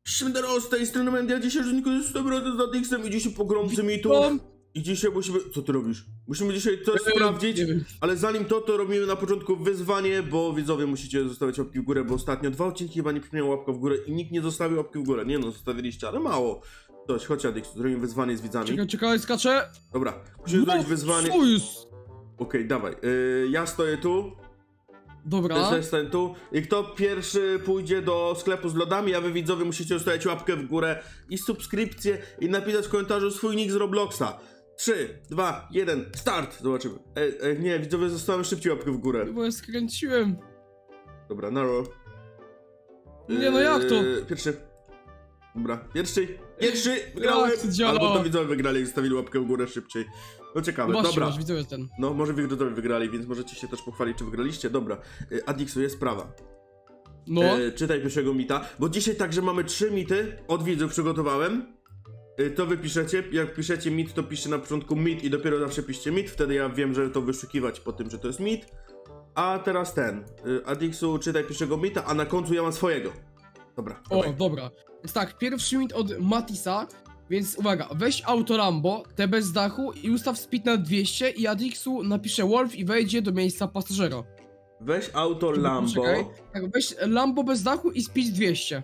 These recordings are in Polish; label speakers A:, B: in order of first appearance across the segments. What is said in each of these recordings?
A: Siemdero, z tej strony Mendia, dzisiaj z z Adixem i dzisiaj pogromcy mitów. I dzisiaj musimy... Co ty robisz? Musimy dzisiaj coś sprawdzić, ale zanim to robimy na początku wyzwanie, bo widzowie musicie zostawiać łapki w górę, bo ostatnio 2 odcinki chyba nie przypomniał łapka w górę i nikt nie zostawił łapki w górę. Nie no, zostawiliście, ale mało. Chodź Adix, zrobimy wyzwanie z widzami.
B: Czekaj, skaczę.
A: Dobra, musimy zrobić wyzwanie.
B: Co jest?
A: Okej, dawaj. Ja stoję tu.
B: Dobra.
A: Zostań tu. I kto pierwszy pójdzie do sklepu z lodami, a wy widzowie musicie zostawić łapkę w górę i subskrypcję i napisać w komentarzu swój nick z Robloxa. 3, 2, 1, start! Zobaczymy. Nie, widzowie zostawiam szybciej łapkę w górę.
B: Bo ja skręciłem.
A: Dobra, narrow.
B: Nie no jak to?
A: Pierwszy. Dobra, pierwszy! Wygrałem! Albo to widzowie wygrali i zostawili łapkę w górę szybciej. No ciekawe, dobra.
B: Masz widzowie ten.
A: No, może widzowie wygrali, więc możecie się też pochwalić, czy wygraliście. Dobra, Adixu, jest sprawa.
B: No.
A: Czytaj pierwszego mita, bo dzisiaj także mamy 3 mity od widzów przygotowałem. To wy piszecie, jak piszecie mit, to piszcie na początku mit i dopiero zawsze piszcie mit, wtedy ja wiem, że to wyszukiwać po tym, że to jest mit. A teraz ten, Adixu, czytaj pierwszego mita, a na końcu ja mam swojego. Dobra.
B: O,
A: dawaj.
B: dobra. Więc tak, pierwszy mit od Matisa, więc uwaga, weź auto Lambo, te bez dachu i ustaw speed na 200 i Adixu napisze Wolf i wejdzie do miejsca pasażera.
A: Weź auto Lambo.
B: Poczekaj. Tak, weź Lambo bez dachu i speed 200.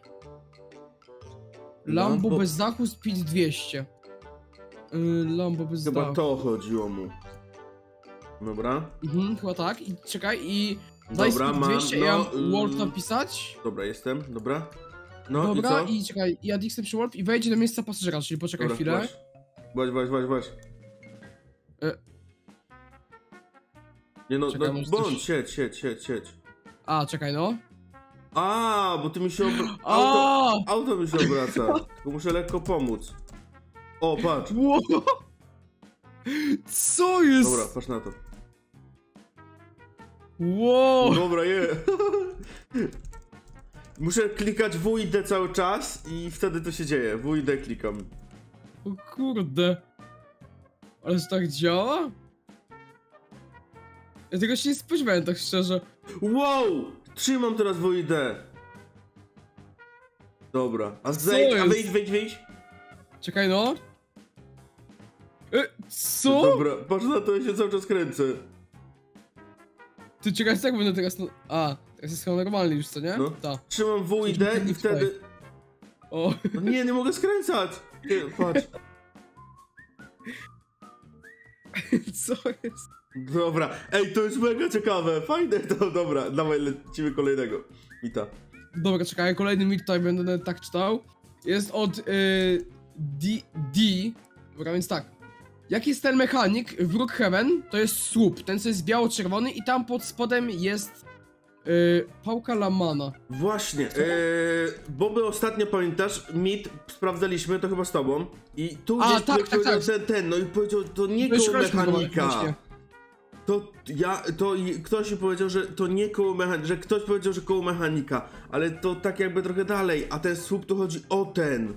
B: Lambo bez dachu, speed 200. Lambo bez dachu.
A: Chyba to chodziło mu. Dobra.
B: Chyba tak. I czekaj, i
A: dobra,
B: daj speed 200,
A: no,
B: ja mam Wolf napisać.
A: Dobra, jestem, dobra. No
B: dobra,
A: i co?
B: i czekaj, i Adixem przy Wolf i wejdzie do miejsca pasażera, czyli poczekaj
A: dobra,
B: chwilę.
A: Właśnie. Nie no,
B: czekaj,
A: no bądź, siedź.
B: A, czekaj no.
A: A, bo ty mi się auto mi się obraca. Tylko muszę lekko pomóc. O, patrz.
B: Wow. Co jest?
A: Dobra, patrz na to.
B: Wow.
A: Dobra, Muszę klikać W i D cały czas i wtedy to się dzieje. W i D klikam.
B: O kurde. Ale to tak działa? Ja tego się nie spodziewałem, tak szczerze.
A: Wow! Trzymam teraz W i D. Dobra, a wyjdź.
B: Czekaj no. Co?
A: Dobra, patrz na to, ja się cały czas kręcę.
B: Ty czekaj, jak będę teraz no... A, teraz jest chyba normalny już, co nie?
A: No.
B: Ta.
A: Trzymam W i D i wtedy...
B: O.
A: No nie mogę skręcać. Nie, patrz.
B: Co jest?
A: Dobra, ej, to jest mega ciekawe, fajne to, dobra, dawaj, lecimy kolejnego mita.
B: Dobra, czekaj, kolejny mit tutaj będę tak czytał. Jest od D. Dobra, więc tak. Jaki jest ten mechanik w Brookhaven? To jest słup, ten co jest biało-czerwony i tam pod spodem jest pałka Lamana.
A: Właśnie, Boby, ostatnio pamiętasz, mit sprawdzaliśmy, to chyba z tobą. I tu gdzieś
B: tak.
A: ten, no i powiedział, to nie koło mechanika. Ktoś mi powiedział, że to nie koło mechanika, że ktoś powiedział, że koło mechanika, ale to tak jakby trochę dalej, a ten słup to chodzi o ten.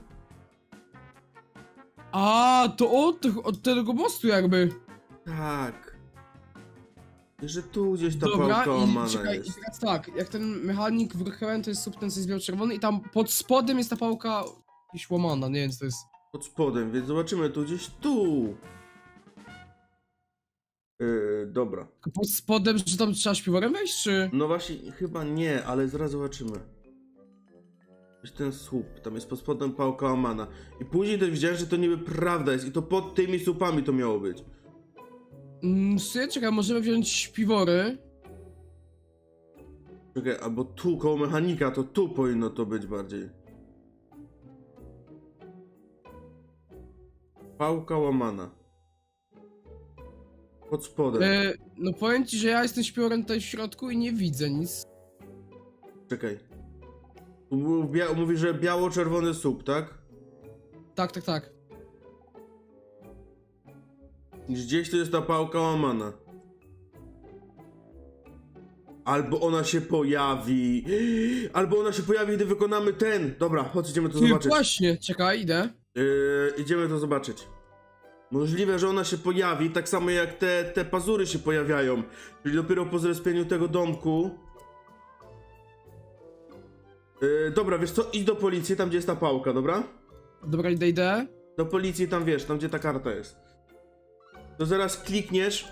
B: A, to od tego mostu jakby.
A: Tak. Że tu gdzieś ta
B: dobra,
A: pałka łamana
B: czekaj,
A: jest.
B: i teraz tak, jak ten mechanik w Brookhaven to jest słup, ten co jest biało-czerwony i tam pod spodem jest ta pałka jakaś łamana, nie wiem co to jest.
A: Pod spodem, więc zobaczymy tu gdzieś tu. Dobra.
B: Pod spodem, że tam trzeba śpiworem wejść, czy?
A: No właśnie, chyba nie, ale zaraz zobaczymy. Jest ten słup, tam jest pod spodem pałka łamana. I później też widziałem, że to niby prawda jest i to pod tymi słupami to miało być.
B: Czekaj, możemy wziąć śpiwory.
A: Czekaj, albo tu koło mechanika, to tu powinno to być bardziej. Pałka łamana. Pod spodem.
B: No powiem ci, że ja jestem śpiworem tutaj w środku i nie widzę nic.
A: Czekaj. Tu mówi, że biało-czerwony słup, tak?
B: Tak.
A: Gdzieś tu jest ta pałka łamana. Albo ona się pojawi. Gdy wykonamy ten. Dobra, chodź, idziemy to zobaczyć.
B: Właśnie, czekaj, idę.
A: Idziemy to zobaczyć. Możliwe, że ona się pojawi, tak samo jak te pazury się pojawiają. Czyli dopiero po zrespieniu tego domku Dobra, wiesz co, idź do policji, tam gdzie jest ta pałka, dobra?
B: Dobra, idę.
A: Do policji tam, wiesz, tam gdzie ta karta jest. To zaraz klikniesz.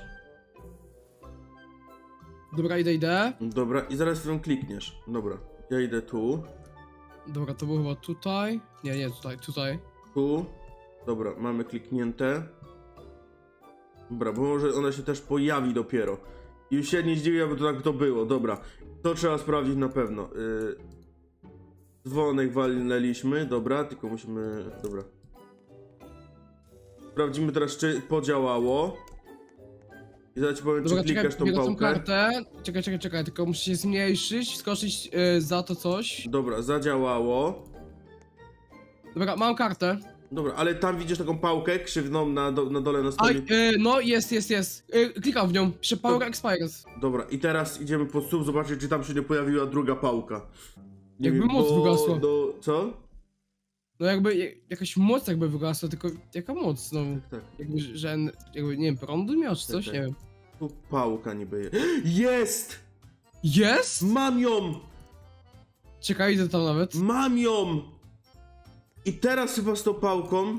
B: Dobra, idę.
A: Dobra, i zaraz w nią klikniesz. Dobra, ja idę tu.
B: Dobra, to było chyba tutaj. Nie, tutaj.
A: Tu. Dobra, mamy kliknięte. Dobra, bo może ona się też pojawi dopiero. I już się nie zdziwię, bo to tak to było. Dobra, to trzeba sprawdzić na pewno. Dzwonek walnęliśmy, dobra, tylko musimy... Dobra. Sprawdzimy teraz, czy podziałało. I zaraz ci powiem,
B: Dobra,
A: czy klikasz tą
B: biorę tą
A: pałkę.
B: kartę. Czekaj, tylko muszę się zmniejszyć, skoczyć za to coś.
A: Dobra, zadziałało.
B: Dobra, mam kartę.
A: Dobra, ale tam widzisz taką pałkę krzywną na dole na stronie.
B: No jest. Klikam w nią. Pisze Power Expires.
A: Dobra, i teraz idziemy pod stół zobaczyć, czy tam się nie pojawiła druga pałka. Nie
B: Jakby
A: wiem,
B: moc wygasła.
A: Co?
B: No jakby jakaś moc jakby wygasła, tylko jaka moc? No
A: Tak.
B: jakby nie wiem, prądu miał czy coś?
A: Tak.
B: Nie wiem.
A: Tu pałka niby jest!
B: Jest?
A: Mam ją!
B: Czekaj, idę tam nawet.
A: Mam ją! I teraz chyba z tą pałką...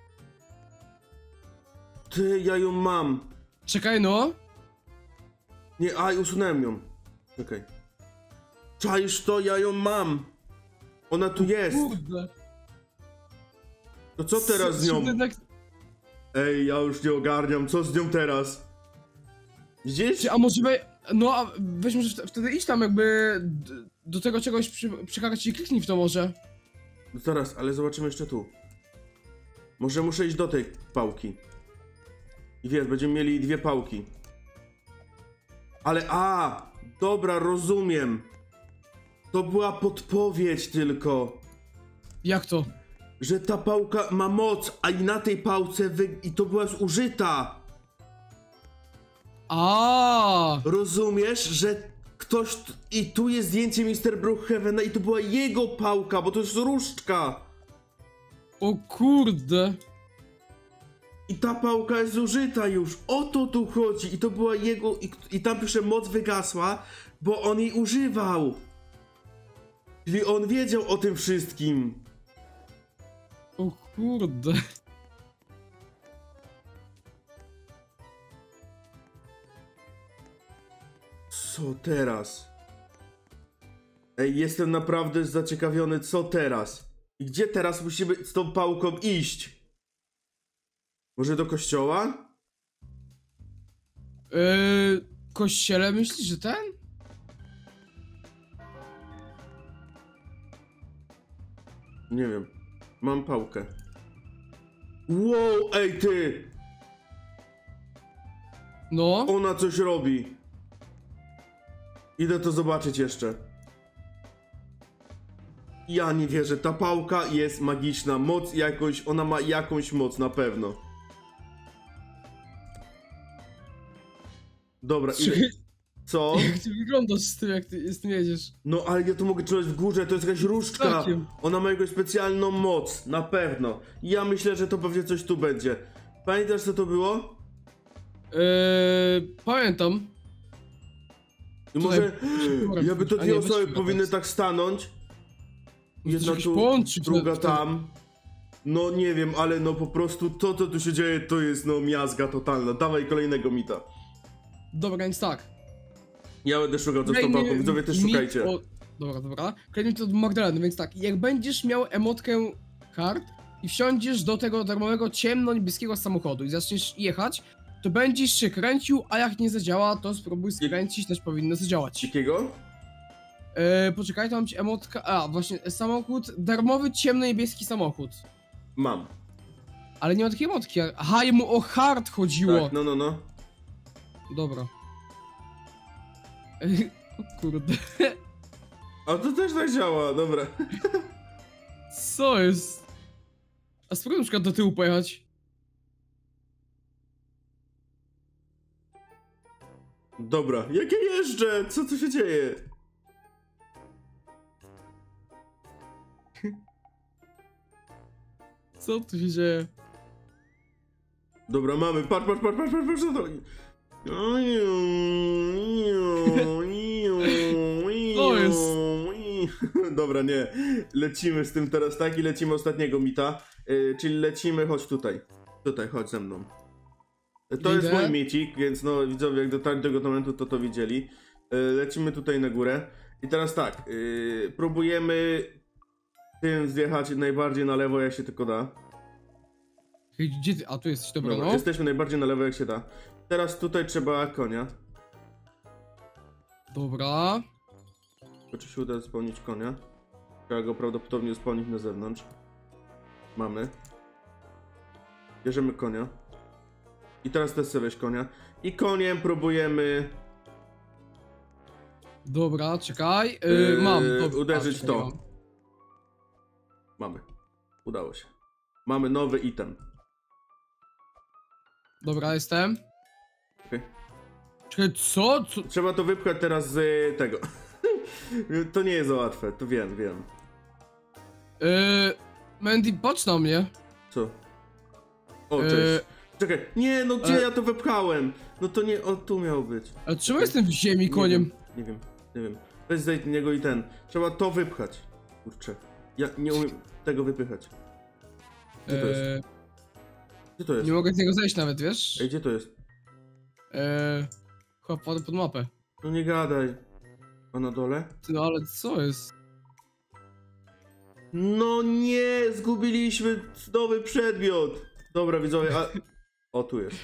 A: Ty, ja ją mam.
B: Czekaj, no.
A: Nie, usunąłem ją. Czekaj. Czaisz to? Ja ją mam. Ona tu jest.
B: Kurde.
A: To co teraz z nią?
B: Jednak...
A: Ej, ja już nie ogarniam, co z nią teraz? Widzisz?
B: A może no, a weź może wtedy idź tam jakby do tego czegoś przy karcie i kliknij w to może.
A: No zaraz, ale zobaczymy jeszcze tu. Może muszę iść do tej pałki. I wiesz, będziemy mieli dwie pałki. Ale dobra, rozumiem. To była podpowiedź tylko.
B: Jak to?
A: Że ta pałka ma moc, a i na tej pałce i to była zużyta. Rozumiesz, że ktoś... I tu jest zdjęcie Mr. Brookhavena i to była jego pałka, bo to jest różdżka.
B: O kurde.
A: I ta pałka jest zużyta już. O to tu chodzi. I to była jego... I tam pisze, moc wygasła, bo on jej używał. Czyli on wiedział o tym wszystkim.
B: O kurde.
A: Co teraz? Ej, jestem naprawdę zaciekawiony, co teraz? I gdzie teraz musimy z tą pałką iść? Może do kościoła?
B: Kościele myślisz, że ten?
A: Nie wiem. Mam pałkę. Wow, ej ty!
B: No.
A: Ona coś robi. Idę to zobaczyć jeszcze. Ja nie wierzę, ta pałka jest magiczna. Moc jakąś, ona ma jakąś moc na pewno. Dobra, ile... Co?
B: Jak ty wyglądasz z tym, jak ty z tym jedziesz?
A: No ale ja to mogę trzymać w górze, to jest jakaś różdżka.
B: Takiem.
A: Ona ma jakąś specjalną moc, na pewno. Ja myślę, że to pewnie coś tu będzie. Pamiętasz, co to było?
B: Pamiętam.
A: I może...
B: Tutaj...
A: Jakby to dwie osoby powinny tak stanąć. Jedna tu, druga tam. No nie wiem, ale no po prostu to, co tu się dzieje, to jest no miazga totalna. Dawaj kolejnego mita.
B: Dobra, więc tak.
A: Ja będę szukał za tą pałką, widzowie też szukajcie.
B: Dobra. Kolejny mit od Magdaleny, więc tak. Jak będziesz miał emotkę kart i wsiądziesz do tego darmowego ciemno-niebieskiego samochodu i zaczniesz jechać, to będziesz się kręcił, a jak nie zadziała, to spróbuj skręcić, też powinno zadziałać.
A: Jakiego?
B: Poczekaj, to mam ci emotka... właśnie, samochód, darmowy ciemno-niebieski samochód.
A: Mam.
B: Ale nie ma takiej emotki. Aha, jemu o hard chodziło.
A: Tak, no.
B: Dobra. O kurde.
A: A to też tak działa, dobra.
B: Co jest? A spróbuj na przykład do tyłu pojechać.
A: Dobra, jak ja jeżdżę? Co tu się dzieje?
B: Co tu się dzieje?
A: Dobra, mamy, patrz na to.
B: To jest.
A: Dobra, nie. Lecimy z tym teraz tak i lecimy ostatniego mita. Czyli lecimy, chodź tutaj. Tutaj, chodź ze mną. To jest mój miecik, więc no widzowie, jak dotarli do tego momentu, to widzieli. Lecimy tutaj na górę. I teraz tak, próbujemy tym zjechać najbardziej na lewo, jak się tylko da.
B: Gdzie ty? A tu jesteś, dobra,
A: Dobra,
B: no.
A: jesteśmy najbardziej na lewo, jak się da. Teraz tutaj trzeba konia.
B: Dobra.
A: Czy się uda spełnić konia? Trzeba go prawdopodobnie spełnić na zewnątrz. Mamy. Bierzemy konia. I teraz też sobie weź konia. I koniem próbujemy...
B: Dobra, czekaj. Mam. Dobra,
A: uderzyć
B: czekaj,
A: to.
B: mam.
A: Mamy. Udało się. Mamy nowy item.
B: Dobra, jestem.
A: Okej.
B: Czekaj, co?
A: Trzeba to wypchać teraz z tego. To nie jest za łatwe, to wiem.
B: Mandy, patrz na mnie.
A: Co? O, cześć. Czekaj, nie, no gdzie ja to wypchałem? No to nie, o, tu miało być.
B: A czemu jestem w ziemi koniem?
A: Nie wiem. Weź zejdź niego i ten. Trzeba to wypchać. Kurczę. Ja nie umiem tego wypychać. Gdzie to jest? Gdzie to jest?
B: Nie mogę z niego zejść nawet, wiesz?
A: Ej, gdzie to jest?
B: Chyba pod mapę.
A: No nie gadaj. A na dole?
B: No ale co jest?
A: No nie, zgubiliśmy nowy przedmiot. Dobra, widzowie, a... O, tu jest.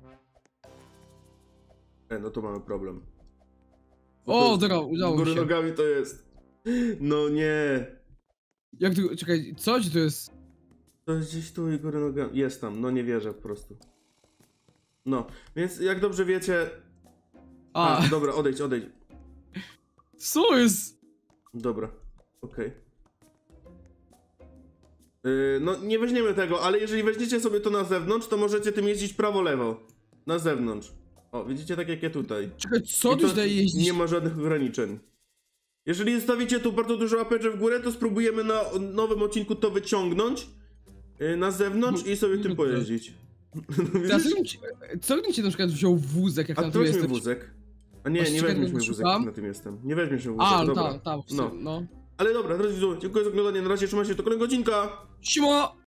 A: No to mamy problem.
B: O, dobra, udało mi
A: Góry
B: się.
A: nogami to jest. No nie.
B: Jak tu, czekaj, co ci to jest?
A: To jest gdzieś tu i góry nogami. Jest tam, no nie wierzę po prostu. No, więc jak dobrze wiecie... Dobra, odejdź.
B: Co jest?
A: Dobra, okej. No nie weźmiemy tego, ale jeżeli weźmiecie sobie to na zewnątrz, to możecie tym jeździć prawo-lewo. Na zewnątrz. O, widzicie, tak jak ja tutaj.
B: Czekaj, co
A: I
B: tu
A: to
B: tutaj jeździć?
A: nie ma żadnych ograniczeń. Jeżeli zostawicie tu bardzo dużo łapeczek w górę, to spróbujemy na nowym odcinku to wyciągnąć na zewnątrz i sobie tym pojeździć. No,
B: Co gdybym cię na przykład wziął wózek, jak
A: a
B: tam
A: to
B: tu
A: weźmy
B: jesteś?
A: wózek. A nie
B: Czekaj,
A: weźmiesz
B: tego
A: mój wózek,
B: szukam.
A: na tym jestem. Nie weźmiesz mój wózek, dobra.
B: Tam,
A: No. Ale dobra, drodzy widzowie, dziękuję za oglądanie, na razie trzymajcie się do kolejnego odcinka.
B: Siema!